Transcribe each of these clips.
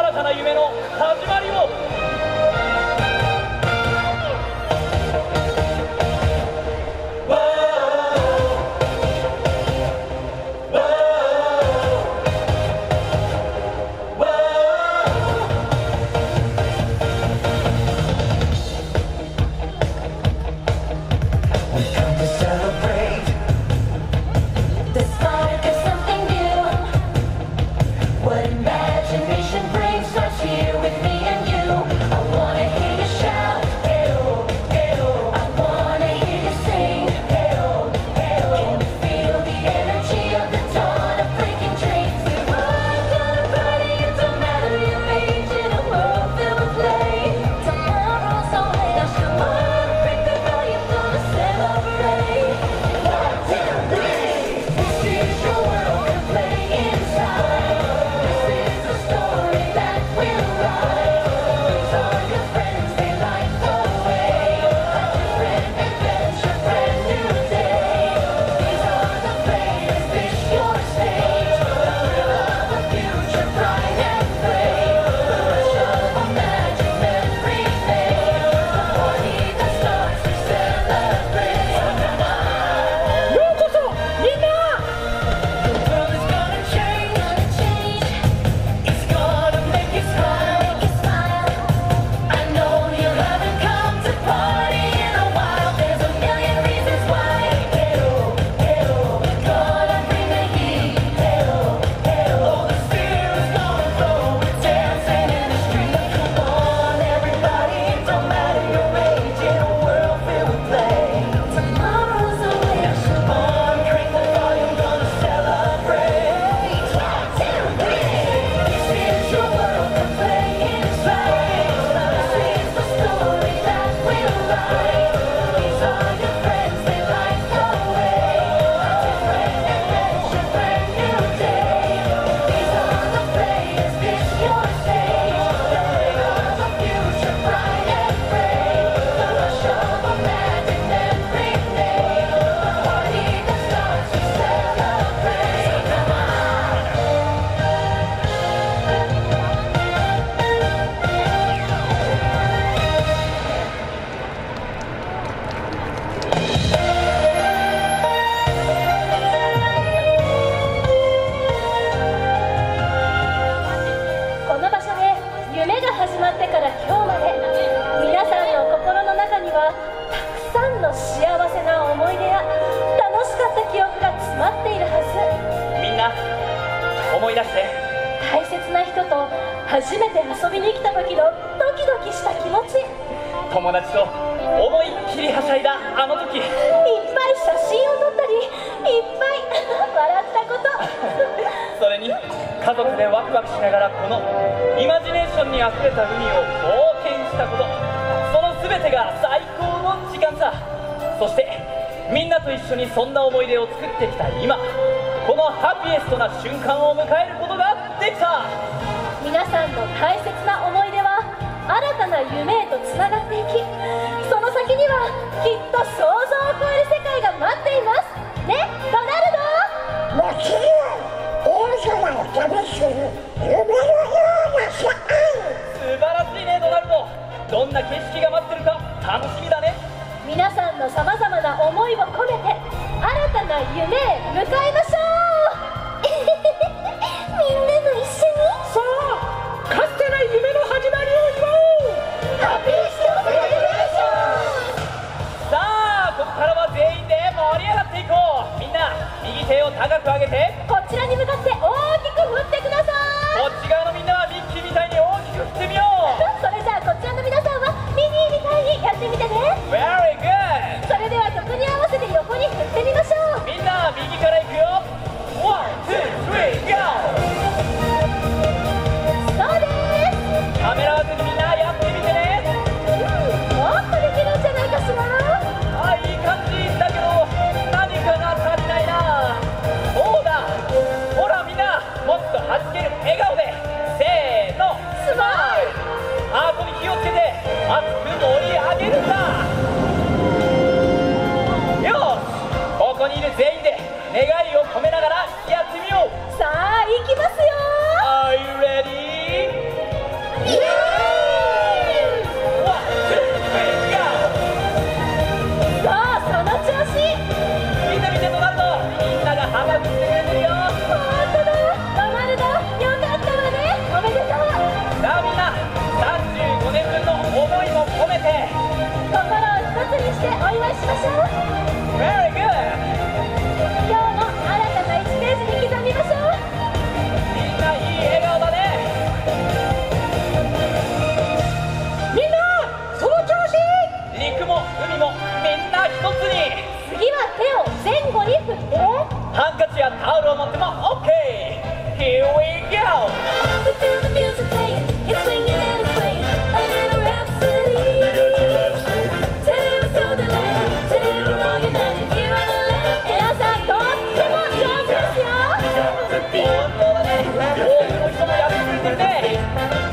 新たな夢の始まりを。思い出して。 大切な人と初めて遊びに来た時のドキドキした気持ち、 友達と思いっきりはしゃいだあの時、いっぱい写真を撮ったり、いっぱい笑ったことそれに家族でワクワクしながらこのイマジネーションにあふれた海を冒険したこと、その全てが最高の時間さ。そしてみんなと一緒にそんな思い出を作ってきた今、このハピエストな瞬間を迎えることができた。 皆さんの大切な思い出は新たな夢へとつながっていき、その先にはきっと想像を超える世界が待っていますね、ドナルド。 もちろん大空を旅する夢のような世界。 素晴らしいねドナルド、どんな景色が待ってるか楽しみだね。 皆さんのさまざまな思いを込めて新たな夢へ向かいましょうみんなも一緒に。 さあ、かつてない夢の始まりを祝おう。ハピーストセレブレーション。 さあここからは全員で盛り上がっていこう。みんな右手を高く上げて、 こちらに向かって大きく振ってください。 こっち側のみんなはミッキーみたいに大きく振ってみようそれじゃあこちらの皆さんはミニーみたいにやってみてね。 Very good。 それでは曲に合わせて横に振ってみましょう。 みんな右からいくよ。 1、2、3、GO。 そうです。 カメラワークにみんなやってみてね。 もっとできるんじゃないかしら。 あ、いい感じだけど何かが足りないな。そうだ、ほ手を前後に振って。 ハンカチやタオルを持っても OK。 Here we go。 Feel the music playing, it's swinging and it's playing a little rhapsody. Tell us all the legend, tell us all your magic, here on the land. 皆さんとっても上手ですよ。 本当だね、多くの人もやってくれてるね。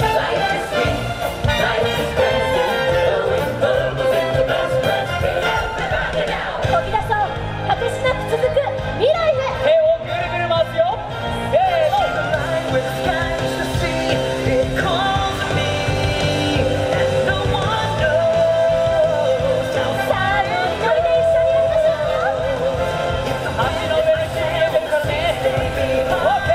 飛び出そう、果てしなく続く未来へ。 手をぐるぐる回すよ。せーの。 さあ、ノリで一緒にやりましょうよ。 足の上でしびれてるからね。 OK。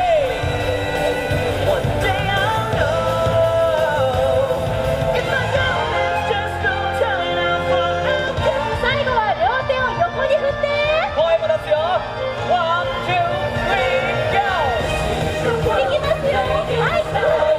最後は両手を横に振って。声も出すよ。ワン、ツー、スリー、ゴー。 いきますよ。はい。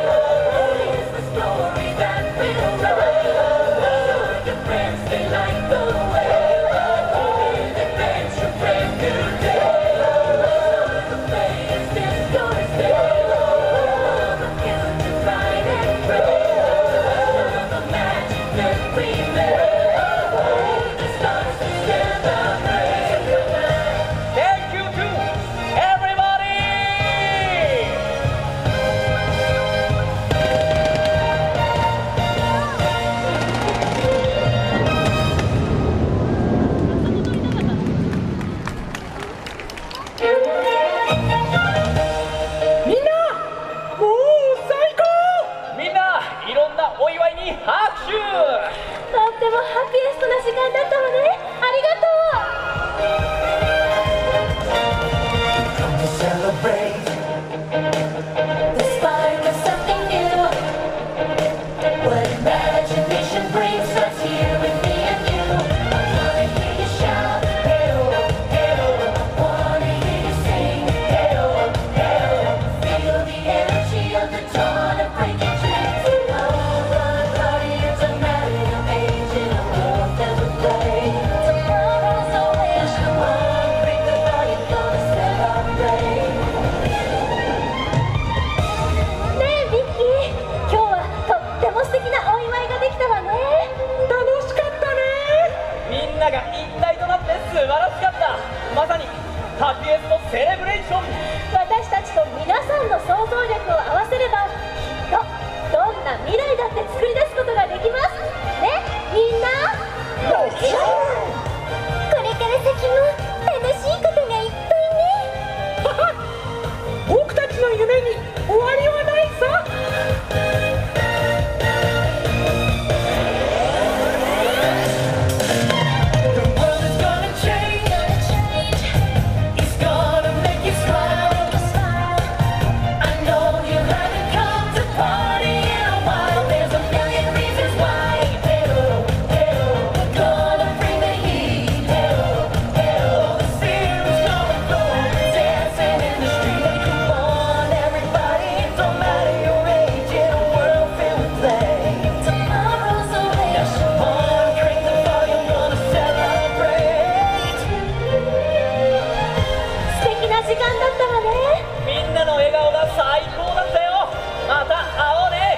Thank you to everybody! みんなもう最高。 みんないろんなお祝いに拍手。 とってもハッピエストな時間だったわね。ありがとう。The spark of something new. What imagination brings us here with me and you. I wanna hear you shout, hey oh, hey oh. I wanna hear you sing, hey oh, hey oh. Feel the energy of the dawn of breaking dreams. Oh, run, party, it doesn't matter your age in a world that will play. Tomorrow's a wish, come on, bring the party, gonna celebrate.ねえビッキー、今日はとっても素敵なお祝いができたわね。 楽しかったね。 みんなが一体となって素晴らしかった。まさにハピエストセレブレーション。 私たちと皆さんの想像力を合わせれば、きっとどんな未来だって作り出すことができますね。みんなこれから先も楽しいことがいっぱいね。 僕たちの夢に終わりはないさ。 素敵な時間だったわね。 みんなの笑顔が最高だったよ。また会おうね。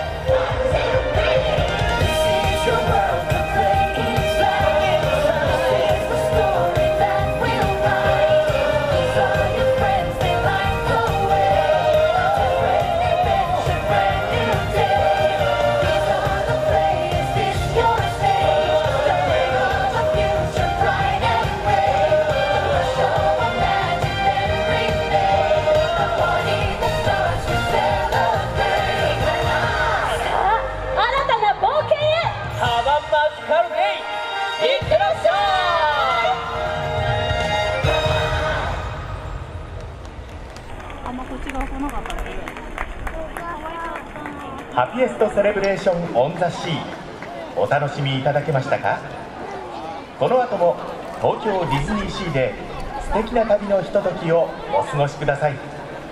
ハピエストセレブレーションオンザシー、お楽しみいただけましたか？この後も東京ディズニーシーで素敵な旅のひとときをお過ごしください。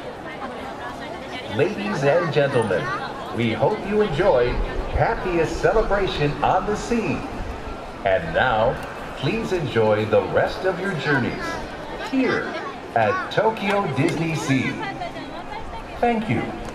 Ladies and gentlemen, we hope you enjoyed Happiest Celebration on the Sea. And now, please enjoy the rest of your journeys here at Tokyo Disney Sea. Thank you.